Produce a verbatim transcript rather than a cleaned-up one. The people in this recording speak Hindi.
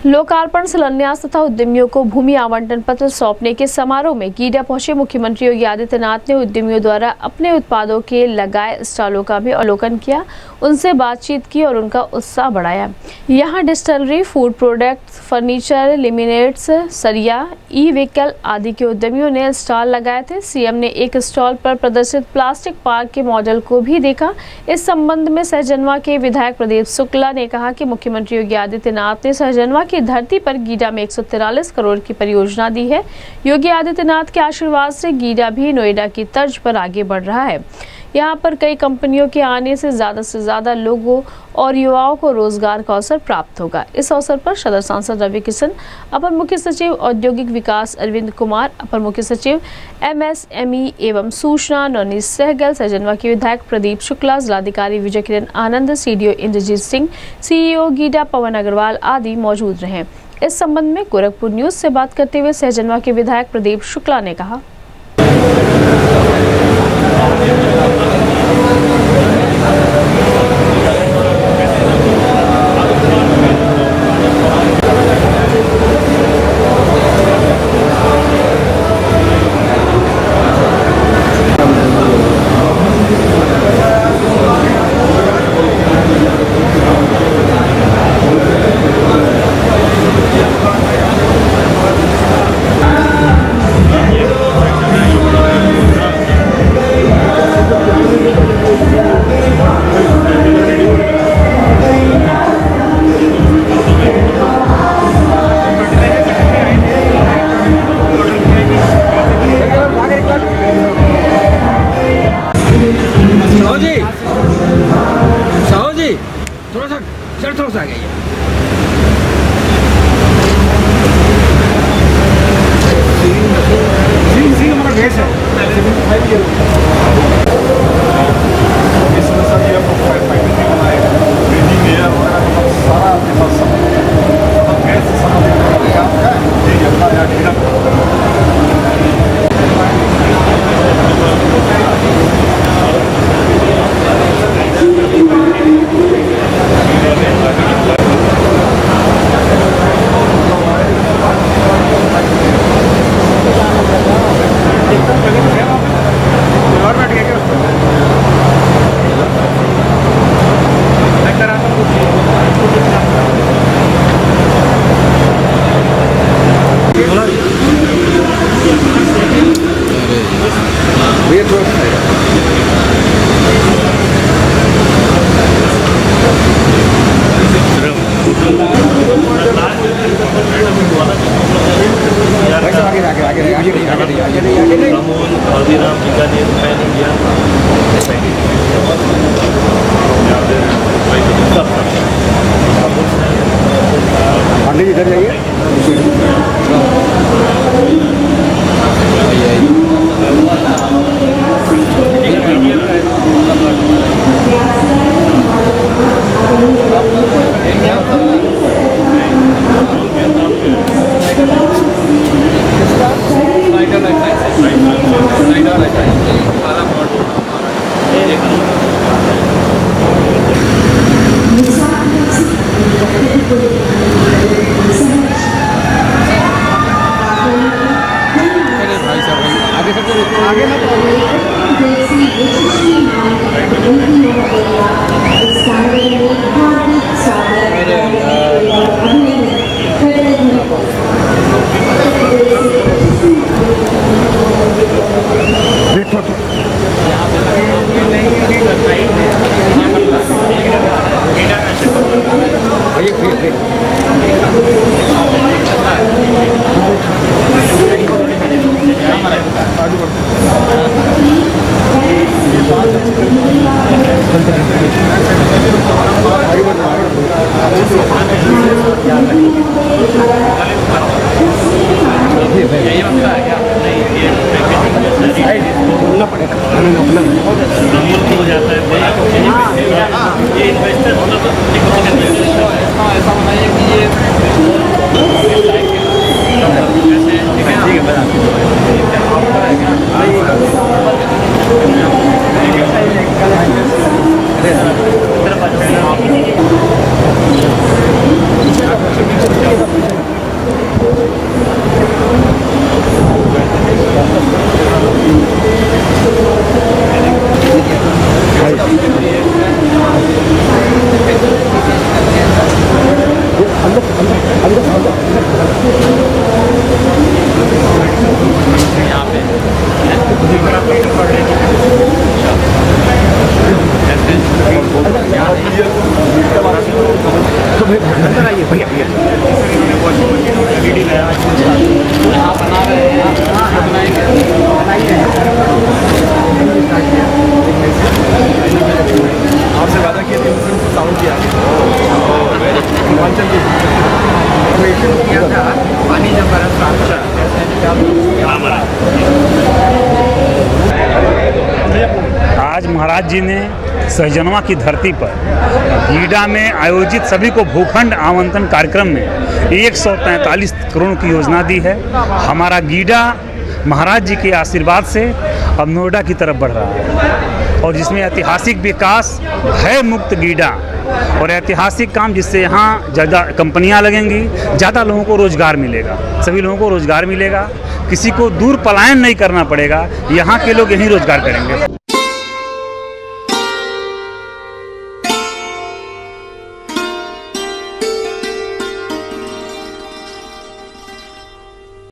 लोकार्पण शिलान्यास तथा उद्यमियों को भूमि आवंटन पत्र सौंपने के समारोह में गीडा पहुंचे मुख्यमंत्री योगी आदित्यनाथ ने उद्यमियों द्वारा अपने उत्पादों के लगाए स्टॉलों का भी अवलोकन किया, उनसे बातचीत की और उनका उत्साह बढ़ाया। यहां distillery, food products, furniture, laminates, सरिया, ई व्हीकल आदि के उद्यमियों ने स्टॉल लगाए थे। सीएम ने एक स्टॉल पर प्रदर्शित प्लास्टिक पार्क के मॉडल को भी देखा। इस संबंध में सहजनवा के विधायक प्रदीप शुक्ला ने कहा कि मुख्यमंत्री योगी आदित्यनाथ ने सहजनवा की धरती पर गीडा में एक सौ तिरालीस करोड़ की परियोजना दी है। योगी आदित्यनाथ के आशीर्वाद से गीडा भी नोएडा की तर्ज पर आगे बढ़ रहा है। यहाँ पर कई कंपनियों के आने से ज्यादा से ज्यादा लोगों और युवाओं को रोजगार का अवसर प्राप्त होगा। इस अवसर पर सदर सांसद रवि किशन, अपर मुख्य सचिव औद्योगिक विकास अरविंद कुमार, अपर मुख्य सचिव एमएसएमई एवं सूचना नवनीत सहगल, सहजनवा के विधायक प्रदीप शुक्ला, जिलाधिकारी विजय किरण आनंद, सीडीओ इंद्रजीत सिंह, सीईओ गीडा पवन अग्रवाल आदि मौजूद रहे। इस संबंध में गोरखपुर न्यूज से बात करते हुए सहजनवा के विधायक प्रदीप शुक्ला ने कहा, थोड़ा सा सर थोड़ा सा आ गया सिंह सिंह हमारा भेस है इसमें सब ये आपको फाइव फाइव भी बनाएगा ब्रीदिंग एयर वगैरह सारा आपके पास सब हम गैस से सब काम है ठीक है अपना यहाँ ढीला हल्दीराम बीकानेर पैन इंडिया पंडित इधर जाइए आगे मत हो जाता है ये इन्वेस्टर ऐसा बनाइए कि ये ठीक है यहाँ पे अंदर आइए भैया भैया यहाँ बना रहे हैं आपसे वादा किया साउंड किया किया था पानी जब बरस आज महाराज जी ने सहजनवा की धरती पर गीडा में आयोजित सभी को भूखंड आवंटन कार्यक्रम में एक सौ तैंतालीस करोड़ की योजना दी है। हमारा गीडा महाराज जी के आशीर्वाद से अब नोएडा की तरफ बढ़ रहा है और जिसमें ऐतिहासिक विकास भय मुक्त गीडा और ऐतिहासिक काम जिससे यहाँ ज़्यादा कंपनियाँ लगेंगी, ज़्यादा लोगों को रोज़गार मिलेगा, सभी लोगों को रोज़गार मिलेगा, किसी को दूर पलायन नहीं करना पड़ेगा, यहाँ के लोग यहीं रोज़गार करेंगे।